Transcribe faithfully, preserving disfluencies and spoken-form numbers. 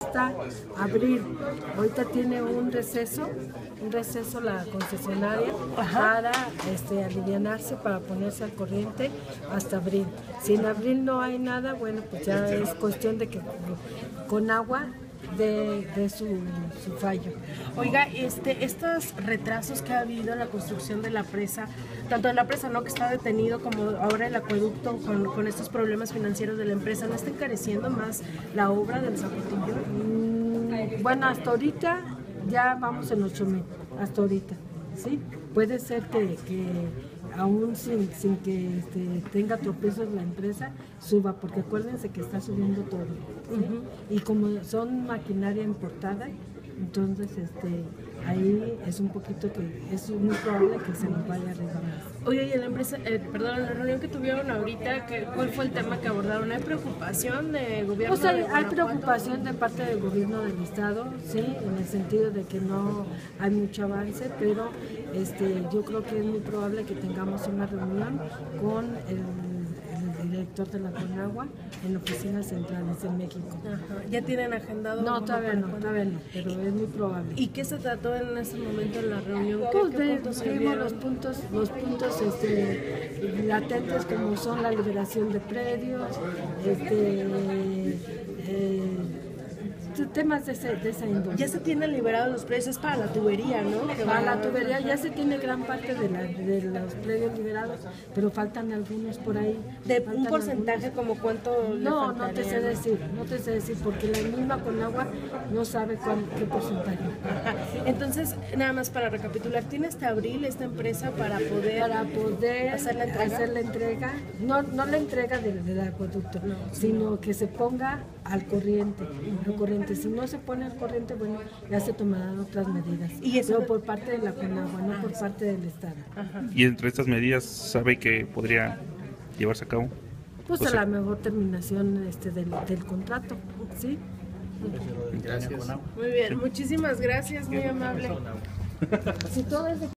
hasta abril. Ahorita tiene un receso, un receso la concesionaria para este, alivianarse, para ponerse al corriente hasta abril. Si en abril no hay nada, bueno, pues ya es cuestión de que con agua de, de su, su fallo. Oiga, este, estos retrasos que ha habido en la construcción de la presa, tanto de la presa, ¿no?, que está detenido, como ahora el acueducto con, con estos problemas financieros de la empresa, ¿no está encareciendo más la obra del Zapotillo? Mm, bueno, hasta ahorita ya vamos en ocho mil, hasta ahorita, ¿sí? Puede ser que, que aún sin, sin que este, tenga tropiezos la empresa, suba, porque acuérdense que está subiendo todo, ¿sí? Uh-huh. Y como son maquinaria importada, entonces este, ahí es un poquito que es muy probable que se nos vaya arriba más. Oye, y en la empresa, eh, perdón, en la reunión que tuvieron ahorita, que, ¿cuál fue el tema que abordaron? ¿Hay preocupación de gobierno? Pues hay, de hay preocupación de parte del gobierno del estado, sí, en el sentido de que no hay mucho avance, pero este, yo creo que es muy probable que tengamos una reunión con el director de la Conagua en oficinas centrales en México. Ajá. ¿Ya tienen agendado? No, todavía no, todavía no, pero es muy probable. ¿Y qué se trató en ese momento en la reunión? Pues ¿Qué, vimos los puntos, los puntos este, latentes, como son la liberación de predios, este, eh, temas de, ese, de esa índole. Ya se tienen liberados los predios, es para la tubería, ¿no? Que para la tubería ya se tiene gran parte de, la, de los predios liberados, pero faltan algunos por ahí. ¿De un porcentaje algunos. Como cuánto? No, no te sé decir, no te sé decir, porque la misma Conagua no sabe cuál, qué porcentaje. Ajá. Entonces, nada más para recapitular, ¿tiene hasta abril esta empresa para poder, para poder hacer la entrega? Hacer la entrega no, no la entrega del, del acueducto, no, sino que se ponga al corriente, al corriente. Si no se pone al corriente, bueno, ya se tomarán otras medidas. ¿Y eso? Pero por parte de la Conagua, no por parte del Estado. Ajá. ¿Y entre estas medidas sabe que podría llevarse a cabo? Pues o sea, a la mejor terminación este, del, del contrato, ¿sí? Gracias. Muy bien, muchísimas gracias, muy amable. Si todo es de